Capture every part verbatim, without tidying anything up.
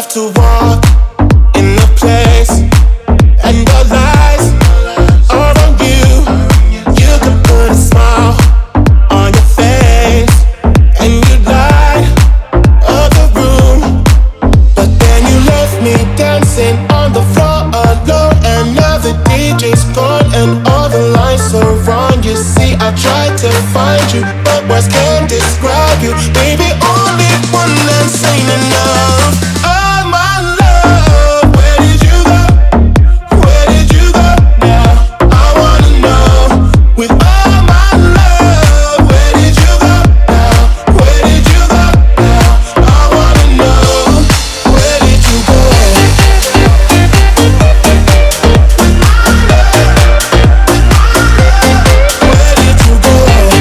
have to walk in the place, and the lights are on you. You can put a smile on your face, and you light up the room. But then you left me dancing on the floor alone, and now the D J's gone and all the lights are wrong. You see, I tried to find you, but words can't describe you. Baby, only one that's ain't enough. Oh my love, where did you go? Where did you go now? I wanna know. With all my love, where did you go now? Where did you go now? I wanna know. Where did you go? Where did you go?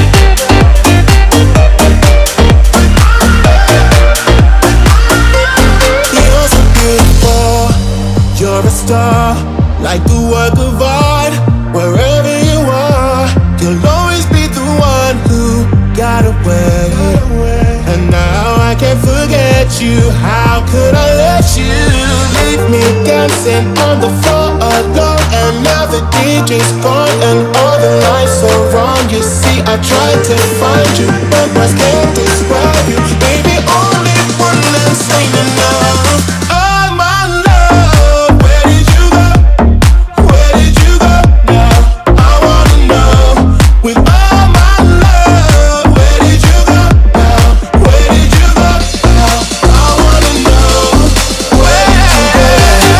You're so beautiful, you're a star, like a work of art. Wherever you are, you'll always be the one who got away. And now I can't forget you. How could I let you leave me dancing on the floor alone? And now the D J's gone and all the lights are wrong. You see, I tried to find you, but words can't describe you. Baby, only one that's ain't enough. Oh my love, where did you go? Where did you go now? I wanna know. With all my love, where did you go now? Where did you go now? I wanna know. Where did you go?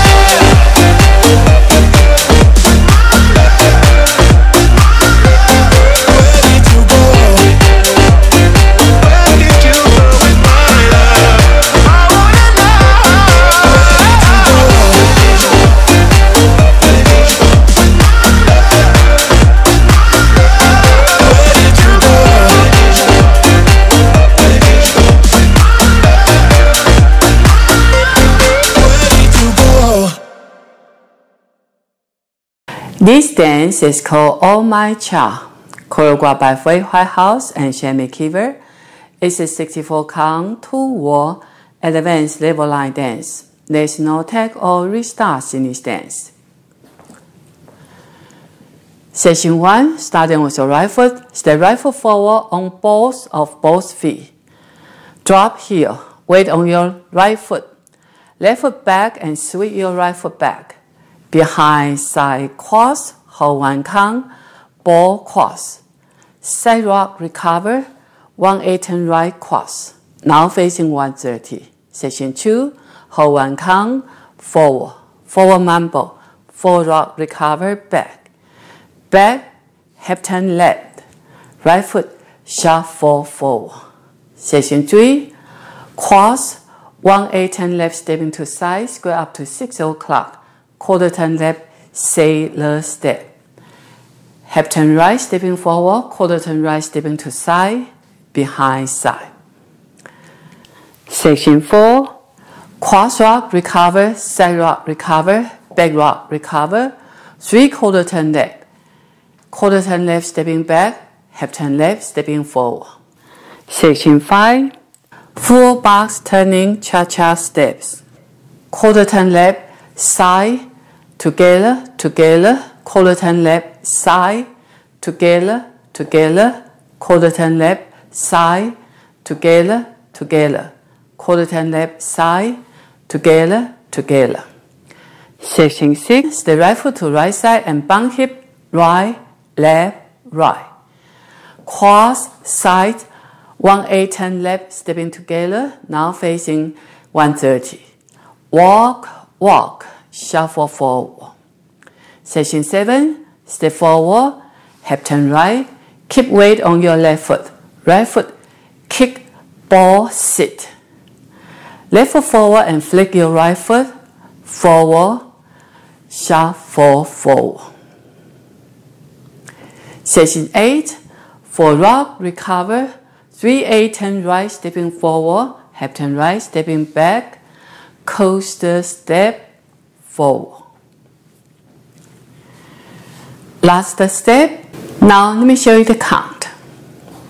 Where did you go? Where did you go with my love? I wanna know. Where did you go? Where did you go? Where did you go? Where did you go? Where did you go? This dance is called Oh My Cha, choreographed by Fei Whitehouse and Shammy Kiver. It's a sixty-four count, two-wall, advanced level line dance. There's no tag or restarts in this dance. Section one, starting with your right foot, step right foot forward on both of both feet. Drop heel, weight on your right foot. Left foot back and sweep your right foot back. Behind side cross, hold one count, ball cross. Side rock recover, one eight turn right cross. Now facing one thirty. Section two, hold one count, forward, forward mambo, forward rock recover, back. Back, half turn left. Right foot, shuffle forward. Section three, cross, one eight turn left, stepping to side, square up to six o'clock. Quarter turn left, sailor step. Half turn right, stepping forward, quarter turn right, stepping to side, behind side. Section four, cross rock, recover, side rock, recover, back rock, recover, three quarter turn left. Quarter turn left, stepping back, half turn left, stepping forward. Section five, full box turning cha-cha steps. Quarter turn left, side, together, together, quarter turn left, side, together, together, quarter turn left, side, together, together, quarter turn left, side, together, together. Section six, the right foot to right side and bump hip, right, left, right. Cross, side, one eight turn left, stepping together, now facing one thirty. Walk, walk, shuffle forward. Section seven, step forward, half turn right, keep weight on your left foot. Right foot, kick, ball, sit. Left foot forward and flick your right foot, forward, shuffle forward. Section eight, for rock, recover, three eight turn right, stepping forward, half turn right, stepping back, coaster step, forward. Last step. Now let me show you the count.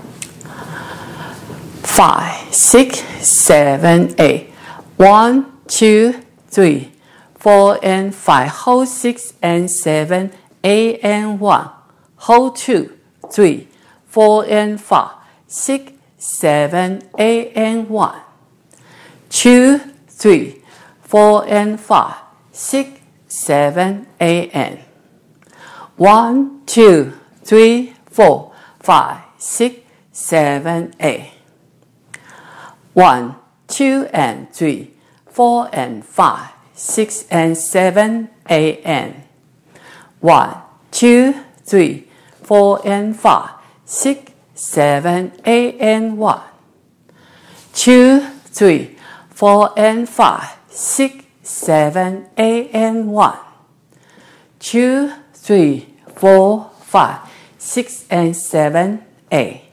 Five, six, seven, eight. One, two, three, four and five, hold six and seven, eight and one, hold two, three, four and five, six, seven, eight and one, two, three, four and five, six, seven, eight and one, two, three, four, five, six, seven, eight. One, two and three, four and five, six and seven, eight and one, two, three, four and five, six, seven, eight and one, two, three, four and five, six, seven, eight and one, two, three, four, five, six and seven, eight.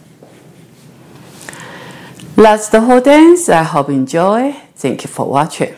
That's the whole dance. I hope you enjoy. Thank you for watching.